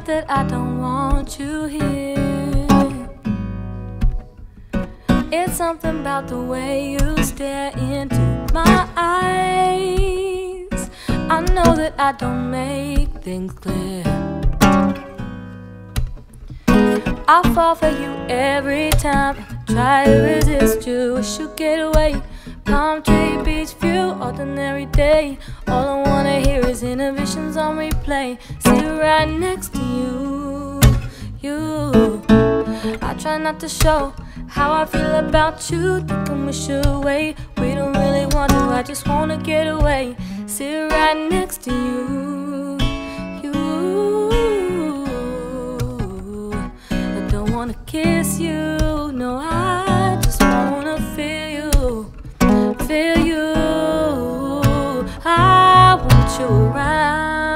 not that I don't want you here. It's something about the way you stare into my eyes. I know that I don't make things clear. I fall for you every time. Try to resist you, wish you'd get away. Palm tree, beach view, ordinary day. All I wanna hear is inhibitions on replay. Sit right next to you, you. I try not to show how I feel about you, thinking we should wait. We don't really want to, I just wanna get away. Sit right next to you, you. I don't wanna kiss you, no, I just wanna feel you, feel you. I want you around.